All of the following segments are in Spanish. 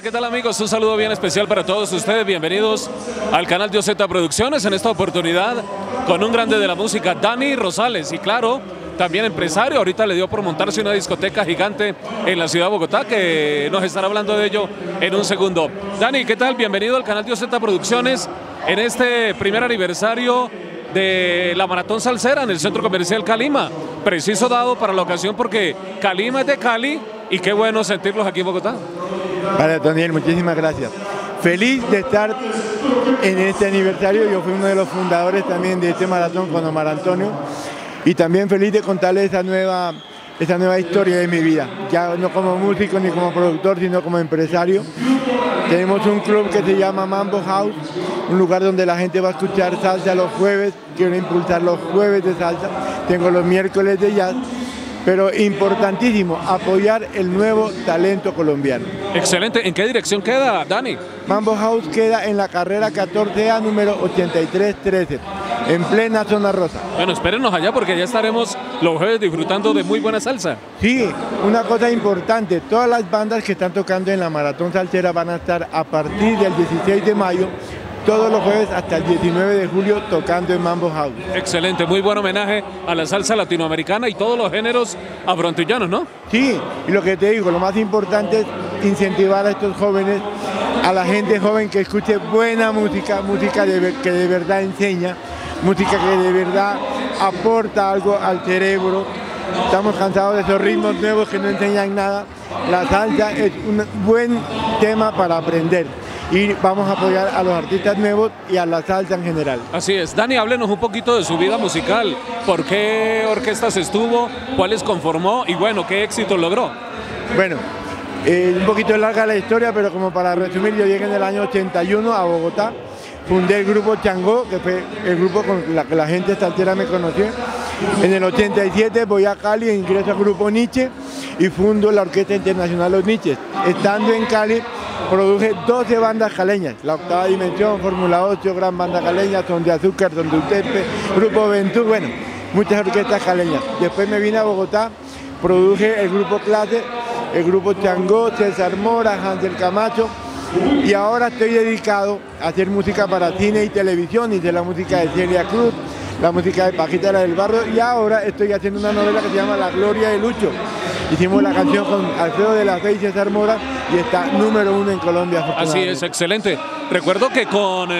¿qué tal amigos? Un saludo bien especial para todos ustedes. Bienvenidos al canal de OZ Producciones en esta oportunidad con un grande de la música, Dani Rosales. Y claro, también empresario. Ahorita le dio por montarse una discoteca gigante en la ciudad de Bogotá, que nos estará hablando de ello en un segundo. Dani, ¿qué tal? Bienvenido al canal de OZ Producciones en este primer aniversario de la Maratón Salsera en el Centro Comercial Calima. Preciso dado para la ocasión porque Calima es de Cali y qué bueno sentirlos aquí en Bogotá. Vale, Otoniel, muchísimas gracias. Feliz de estar en este aniversario. Yo fui uno de los fundadores también de este maratón con Omar Antonio. Y también feliz de contarles esta nueva historia de mi vida. Ya no como músico ni como productor, sino como empresario. Tenemos un club que se llama Mambo House, un lugar donde la gente va a escuchar salsa los jueves. Quiero impulsar los jueves de salsa. Tengo los miércoles de jazz. Pero importantísimo, apoyar el nuevo talento colombiano. Excelente. ¿En qué dirección queda, Dani? Mambo House queda en la carrera 14A, número 8313, en plena zona rosa. Bueno, espérenos allá porque ya estaremos los jueves disfrutando de muy buena salsa. Sí, una cosa importante, todas las bandas que están tocando en la Maratón Salsera van a estar a partir del 16 de mayo, todos los jueves hasta el 19 de julio tocando en Mambo House. Excelente, muy buen homenaje a la salsa latinoamericana y todos los géneros afrontillanos, ¿no? Sí, y lo que te digo, lo más importante es incentivar a estos jóvenes, a la gente joven que escuche buena música, que de verdad enseña, música que de verdad aporta algo al cerebro. Estamos cansados de esos ritmos nuevos que no enseñan nada. La salsa es un buen tema para aprender. Y vamos a apoyar a los artistas nuevos y a la salsa en general. Así es. Dani, háblenos un poquito de su vida musical. ¿Por qué orquestas estuvo? ¿Cuáles conformó? Y bueno, ¿qué éxito logró? Bueno, un poquito larga la historia, pero como para resumir, yo llegué en el año 81 a Bogotá. Fundé el grupo Changó, que fue el grupo con la que la gente salsera me conoció. En el 87 voy a Cali e ingreso al grupo Nietzsche y fundo la Orquesta Internacional Los Nietzsches. Estando en Cali, produje 12 bandas caleñas, La Octava Dimensión, Fórmula 8, Gran Banda Caleña, Son de Azúcar, Son de Utepe, Grupo Ventú, bueno, muchas orquestas caleñas. Después me vine a Bogotá, produje el grupo Clase, el grupo Changó, César Mora, Hansel Camacho, y ahora estoy dedicado a hacer música para cine y televisión. Hice la música de Celia Cruz, la música de Paquita la del Barrio, y ahora estoy haciendo una novela que se llama La Gloria de Lucho. Hicimos la canción con Alfredo de la Fe y César Mora y está número 1 en Colombia. Así es, excelente. Recuerdo que con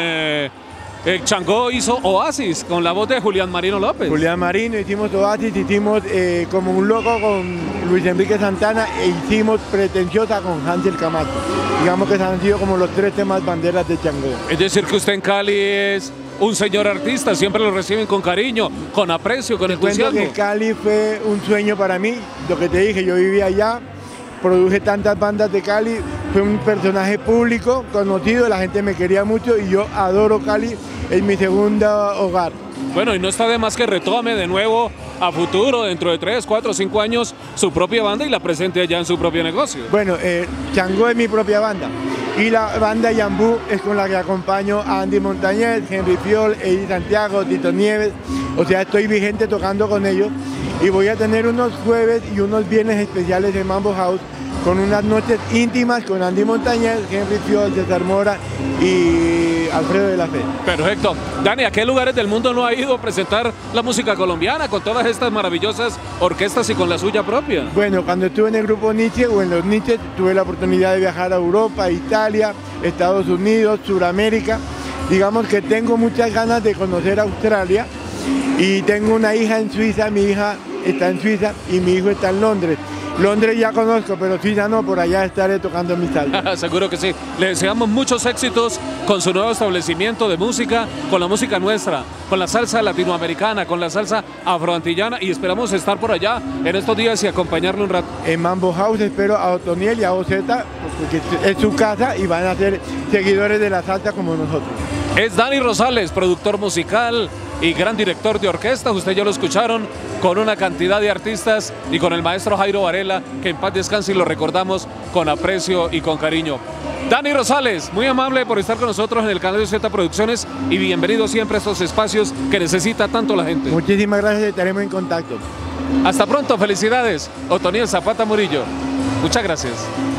Changó hizo Oasis con la voz de Julián Marino López. Julián Marino, hicimos Oasis, hicimos Como un Loco con Luis Enrique Santana e hicimos Pretenciosa con Hansel Camacho. Digamos que han sido como los 3 temas banderas de Changó. Es decir, que usted en Cali es un señor artista, siempre lo reciben con cariño, con aprecio, con entusiasmo. Cuento que Cali fue un sueño para mí, lo que te dije, yo vivía allá, produje tantas bandas de Cali, fue un personaje público, conocido, la gente me quería mucho y yo adoro Cali, es mi segundo hogar. Bueno, y no está de más que retome de nuevo a futuro, dentro de 3, 4, 5 años, su propia banda y la presente allá en su propio negocio. Bueno, Changó es mi propia banda y la banda Yambú es con la que acompaño a Andy Montañez, Henry Fiol, Eddie Santiago, Tito Nieves, o sea, estoy vigente tocando con ellos y voy a tener unos jueves y unos viernes especiales en Mambo House con unas noches íntimas con Andy Montañez, Henry Fiol, César Mora y Alfredo de la Fe. Perfecto. Dani, ¿a qué lugares del mundo no ha ido a presentar la música colombiana con todas estas maravillosas orquestas y con la suya propia? Bueno, cuando estuve en el grupo Nietzsche o en los Nietzsche, tuve la oportunidad de viajar a Europa, Italia, Estados Unidos, Sudamérica. Digamos que tengo muchas ganas de conocer Australia y tengo una hija en Suiza, mi hija está en Suiza y mi hijo está en Londres. Londres ya conozco, pero Suiza no, por allá estaré tocando mi salsa. Seguro que sí. Le deseamos muchos éxitos con su nuevo establecimiento de música, con la música nuestra, con la salsa latinoamericana, con la salsa afroantillana y esperamos estar por allá en estos días y acompañarle un rato. En Mambo House espero a Otoniel y a OZ, porque es su casa y van a ser seguidores de la salsa como nosotros. Es Dani Rosales, productor musical y gran director de orquesta. Ustedes ya lo escucharon, con una cantidad de artistas y con el maestro Jairo Varela, que en paz descanse y lo recordamos con aprecio y con cariño. Dani Rosales, muy amable por estar con nosotros en el canal de OZ Producciones y bienvenido siempre a estos espacios que necesita tanto la gente. Muchísimas gracias, estaremos en contacto. Hasta pronto, felicidades. Otoniel Zapata Murillo, muchas gracias.